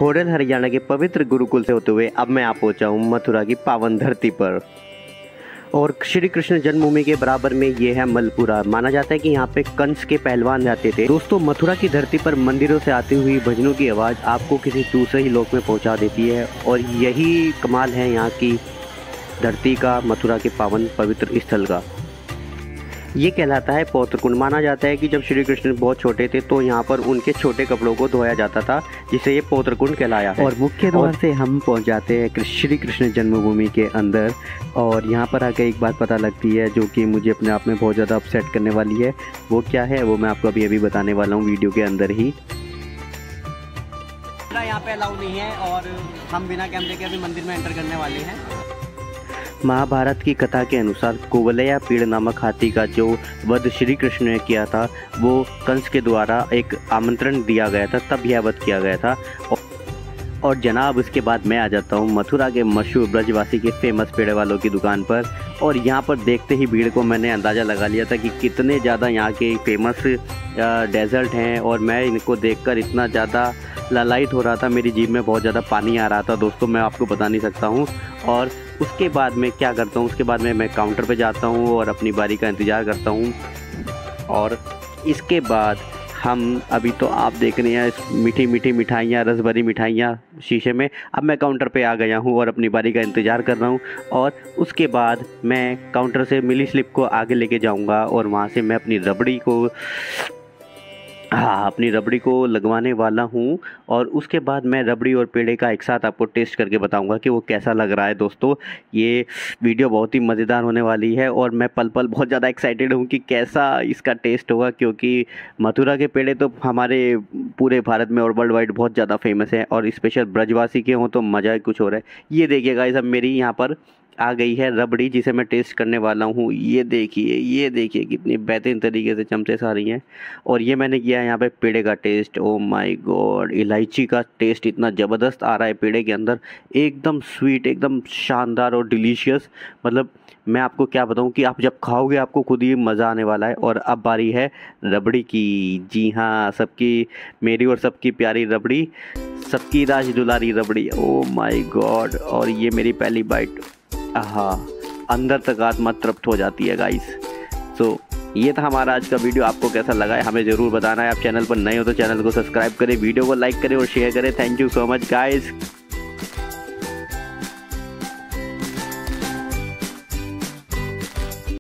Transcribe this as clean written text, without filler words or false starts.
होडल हरियाणा के पवित्र गुरुकुल से होते हुए अब मैं आ पहुंचा हूँ मथुरा की पावन धरती पर। और श्री कृष्ण जन्मभूमि के बराबर में ये है मलपुरा। माना जाता है कि यहाँ पे कंस के पहलवान जाते थे। दोस्तों, मथुरा की धरती पर मंदिरों से आती हुई भजनों की आवाज़ आपको किसी दूसरे ही लोक में पहुँचा देती है। और यही कमाल है यहाँ की धरती का, मथुरा के पावन पवित्र स्थल का। ये कहलाता है पौत्र कुंड। माना जाता है कि जब श्री कृष्ण बहुत छोटे थे तो यहाँ पर उनके छोटे कपड़ों को धोया जाता था, जिसे ये पौत्र कुंड कहलाया है। और मुख्य द्वार से हम पहुँच जाते हैं श्री कृष्ण जन्मभूमि के अंदर। और यहाँ पर आकर एक बात पता लगती है जो कि मुझे अपने आप में बहुत ज़्यादा अपसेट करने वाली है। वो क्या है वो मैं आपको अभी बताने वाला हूँ वीडियो के अंदर ही। यहाँ पे अलाउ नहीं है और हम बिना कैमरे के अभी मंदिर में एंटर करने वाले हैं। महाभारत की कथा के अनुसार कुवलया पीड़ नामक हाथी का जो वध श्री कृष्ण ने किया था वो कंस के द्वारा एक आमंत्रण दिया गया था, तब यह वध किया गया था। और जनाब, उसके बाद मैं आ जाता हूँ मथुरा के मशहूर ब्रजवासी के फेमस पेड़े वालों की दुकान पर। और यहाँ पर देखते ही भीड़ को मैंने अंदाज़ा लगा लिया था कि कितने ज़्यादा यहाँ के फेमस डेजर्ट हैं। और मैं इनको देखकर इतना ज़्यादा लालायित हो रहा था, मेरी जीभ में बहुत ज़्यादा पानी आ रहा था दोस्तों, मैं आपको बता नहीं सकता हूँ। और उसके बाद मैं क्या करता हूँ, उसके बाद मैं काउंटर पे जाता हूँ और अपनी बारी का इंतज़ार करता हूँ। और इसके बाद हम अभी तो आप देख रहे हैं मीठी मीठी मिठाइयाँ, रस भरी मिठाइयाँ शीशे में। अब मैं काउंटर पे आ गया हूँ और अपनी बारी का इंतज़ार कर रहा हूँ। और उसके बाद मैं काउंटर से मिली स्लिप को आगे लेके जाऊँगा और वहाँ से मैं अपनी रबड़ी को लगवाने वाला हूँ। और उसके बाद मैं रबड़ी और पेड़े का एक साथ आपको टेस्ट करके बताऊँगा कि वो कैसा लग रहा है। दोस्तों, ये वीडियो बहुत ही मज़ेदार होने वाली है और मैं पल पल बहुत ज़्यादा एक्साइटेड हूँ कि कैसा इसका टेस्ट होगा, क्योंकि मथुरा के पेड़े तो हमारे पूरे भारत में और वर्ल्ड वाइड बहुत ज़्यादा फेमस है। और स्पेशल ब्रजवासी के हों तो मज़ा ही कुछ हो रहा है। ये देखिए गाइस, अब मेरी यहाँ पर आ गई है रबड़ी जिसे मैं टेस्ट करने वाला हूँ। ये देखिए कितनी बेहतरीन तरीके से चमचे आ रही हैं। और ये मैंने किया है यहाँ पे पेड़े का टेस्ट। ओ माय गॉड, इलायची का टेस्ट इतना ज़बरदस्त आ रहा है पेड़े के अंदर, एकदम स्वीट, एकदम शानदार और डिलीशियस। मतलब मैं आपको क्या बताऊँ कि आप जब खाओगे आपको खुद ही मज़ा आने वाला है। और अब बारी है रबड़ी की। जी हाँ, सबकी, मेरी और सबकी प्यारी रबड़ी, सबकी राज दुलारी रबड़ी। ओ माय गॉड, और ये मेरी पहली बाइट। हाँ, अंदर तक आत्मा तृप्त हो जाती है गाइस। सो ये था हमारा आज का वीडियो। आपको कैसा लगा है हमें ज़रूर बताना है। आप चैनल पर नए हो तो चैनल को सब्सक्राइब करें, वीडियो को लाइक करें और शेयर करें। Thank you so much guys.